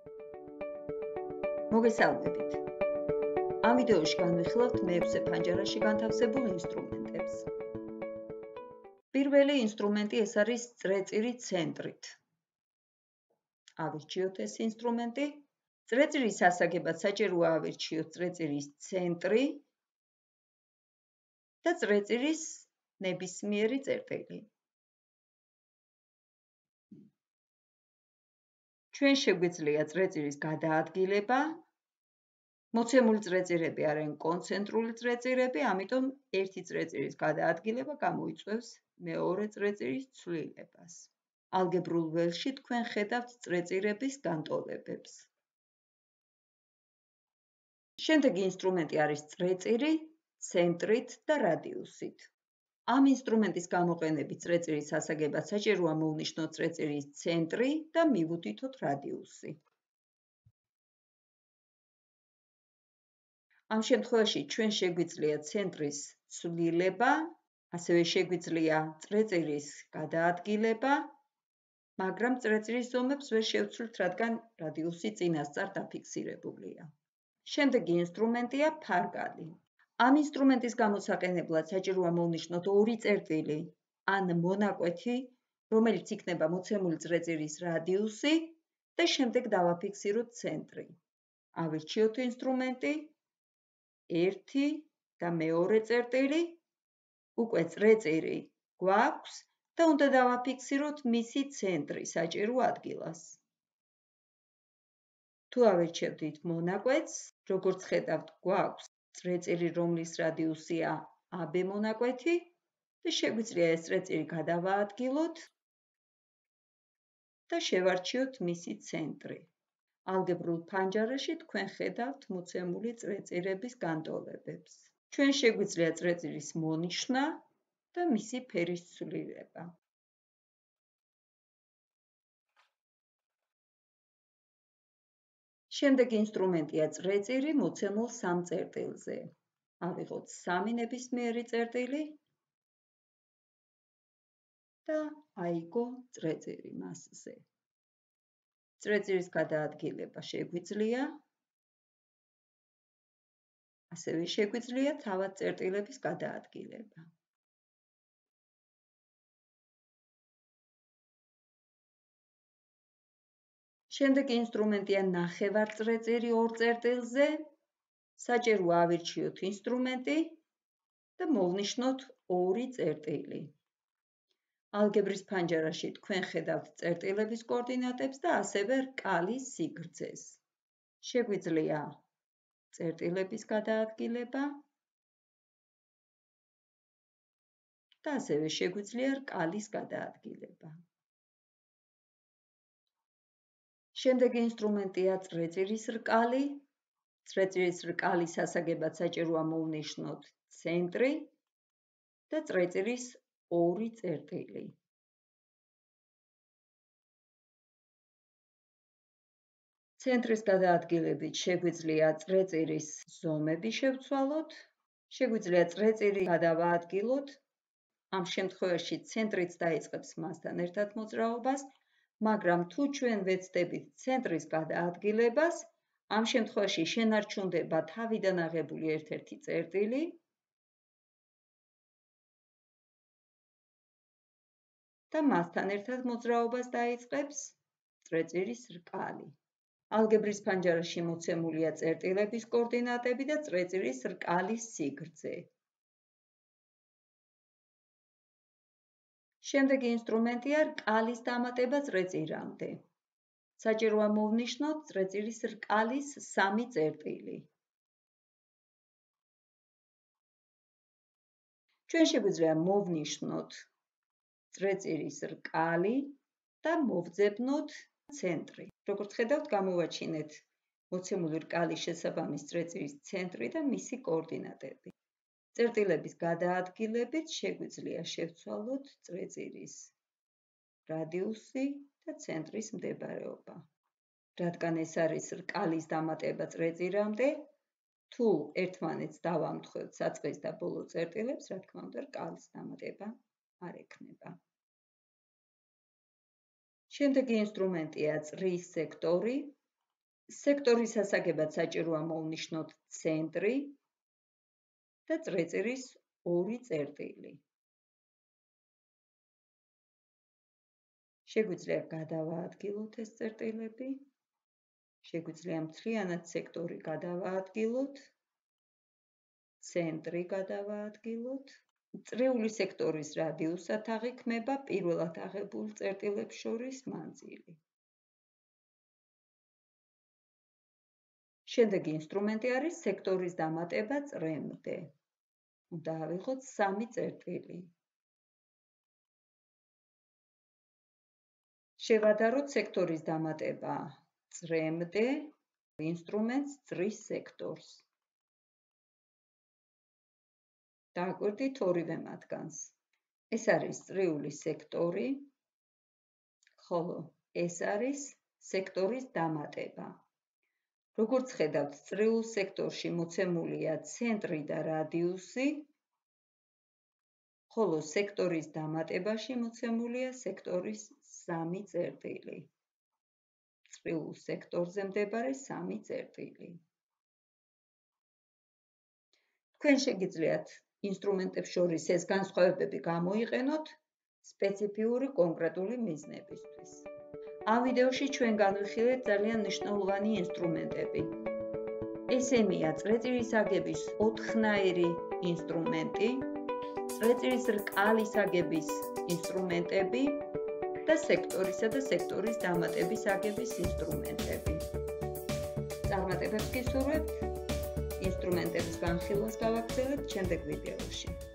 მოგესალმებით. ამ ვიდეოში განვიხილავთ მეექვსე ფანჯარაში განთავსებულ ინსტრუმენტებს. პირველი ინსტრუმენტი ეს არის წრეწირი ცენტრით. ავირჩიოთ ეს ინსტრუმენტი. წრეწირის ასაგებად საჭიროა ავირჩიოთ წრეწირის ცენტრი და წრეწირის ნებისმიერი წერტილი. ჩვენ შეგვიძლია წრეწირის გადაადგილება. მოცემული წრეწირები არიან კონცენტრული წრეწირები, ამიტომ ერთი წრეწირის გადაადგილება გამოიწვევს მეორე წრეწირის ცვლილებას. ალგებრულ ველში თქვენ ხედავთ წრეწირების განტოლებებს. შემდეგი ინსტრუმენტი არის წრეწირი ცენტრით და რადიუსით. ამ ინსტრუმენტის გამოყენებით წრეწირის ასაგებად საჭიროა მოვნიშნოთ წრეწირის ცენტრი და მივუთითოთ რადიუსი. ამ შემთხვევაში ჩვენ შეგვიძლია ცენტრის ცვლილება, ასევე შეგვიძლია წრეწირის გადაადგილება, მაგრამ წრეწირის ზომებს ვერ შევცვლით, რადგან რადიუსი წინასწარ დაფიქსირებულია. შემდეგი ინსტრუმენტია ფარგალი. ამ ინსტრუმენტის გამოსაყენებლად საჭიროა მოვნიშნოთ ორი წერტილი ან მონაკვეთი, რომელიც იქნება მოცემული წრეწირის რადიუსი და შემდეგ დავაფიქსიროთ ცენტრი. ავირჩიოთ ინსტრუმენტი, ერთი და მეორე წერტილი, უკვე წრეწირი გვაქვს და უნდა დავაფიქსიროთ მისი ცენტრი საჭირო ადგილას. თუ ავირჩევდით მონაკვეთს, როგორც ხედავთ, გვაქვს წრეწირი, რომლის რადიუსია AB მონაკვეთი და შეგვიძლია ეს წრეწირი გადავაადგილოთ და შევარჩიოთ მისი ცენტრი. ალგებრულ ფანჯარაში თქვენ ხედავთ მოცემული წრეწირების განტოლებებს. ჩვენ შეგვიძლია წრეწირის მონიშნა და მისი ფერის ცვლილება. შემდეგი ინსტრუმენტია წრეწირი მოცემულ სამ წერტილზე. ავიღოთ სამი ნებისმიერი წერტილი და აიგო წრეწირი მასზე. წრეწირის გადაადგილება შეგვიძლია, ასევე შეგვიძლია თავად წერტილების გადაადგილება. შემდეგი ინსტრუმენტია ნახევარწრეწირი ორ წერტილზე. საჭიროა ავირჩიოთ ინსტრუმენტი და მოვნიშნოთ ორი წერტილი. ალგებრის ფანჯარაში თქვენ ხედავთ წერტილების კოორდინატებს და ასევე რკალის სიგრძეს. შეგვიძლია წერტილების გადაადგილება და ასევე შეგვიძლია რკალის გადაადგილება. შემდეგი ინსტრუმენტია წრეწირის რკალი. წრეწირის რკალის ასაგებად საჭიროა მოვნიშნოთ ცენტრი და წრეწირის ორი წერტილი. ცენტრის გადაადგილებით შეგვიძლია წრეწირის ზომები შევცვალოთ, შეგვიძლია წრეწირი გადავაადგილოთ. ამ შემთხვევაში ცენტრიც დაიწყებს მასთან ერთად მოძრაობას, მაგრამ თუ ჩვენ ვეცდებით ცენტრის გადაადგილებას, ამ შემთხვევაში შენარჩუნდება თავიდან აღებული ერთ-ერთი წერტილი და მასთან ერთად მოძრაობას დაიწყებს წრეწირის რკალი. ალგებრის ფანჯარაში მოცემულია წერტილების კოორდინატები და წრეწირის რკალის სიგრძე. შემდეგი ინსტრუმენტია რკალის დამატება წრეწირამდე. საჭიროა მოვნიშნოთ წრეწირის რკალის სამი წერტილი. ჩვენ შეგვიძლია მოვნიშნოთ წრეწირის რკალი და მოვძებნოთ ცენტრი. როგორც ხედავთ, გამოვაჩინეთ მოცემული რკალის შესაბამის წრეწირის ცენტრი და მისი კოორდინატები. წერტილების გადაადგილებით შეგვიძლია შევცვალოთ წრეწირის რადიუსი და ცენტრის მდებარეობა. რადგან ეს არის რკალის დამატება წრეწირამდე, თუ ერთმანეთს დავამთხევთ საწყის და ბოლო წერტილებს, რა თქმა უნდა, რკალის დამატება არ ექნება. შემდეგი ინსტრუმენტია წრის სექტორი. სექტორის ასაგებად საჭიროა მოვნიშნოთ ცენტრი და წრეწირის 2 წერტილი. შეგვიძლია გადავაადგილოთ ეს წერტილები. შეგვიძლია მთლიანად სექტორი გადავაადგილოთ. ცენტრი გადავაადგილოთ. წრიული სექტორის რადიუსად აღიქმება პირველად აღებულ წერტილებს შორის მანძილი. შემდეგი ინსტრუმენტი არის სექტორის დამატება წრემდე. უნდა ავიღოთ 3 წერტილი. შევადაროთ სექტორის დამატება წრემდე ინსტრუმენტს წრის სექტორს. დააკვირდით ორივე მათგანს. ეს არის წრიული სექტორი, ხოლო ეს არის სექტორის დამატება. როგორც ხედავთ, წრიულ სექტორში მოცემულია ცენტრი და რადიუსი, ხოლო სექტორის დამატებაში მოცემულია სექტორის 3 წერტილი. წრიულ სექტორზე მდებარე 3 წერტილი. თქვენ შეგიძლიათ ინსტრუმენტებს შორის ეს განსხვავებები გამოიყენოთ სპეციფიური კონკრეტული მიზნებისთვის. ამ ვიდეოში ჩვენ განვიხილეთ ძალიან მნიშვნელოვანი ინსტრუმენტები. ესენია წრეწირის აგების 4-ნაირი ინსტრუმენტი, წრეწირის რკალის აგების ინსტრუმენტები და სექტორისა და სექტორის დამატების აგების ინსტრუმენტები. წარმატებებს გისურვებთ. ინსტრუმენტების განხილვას გავაგრძელებთ შემდეგ ვიდეოში.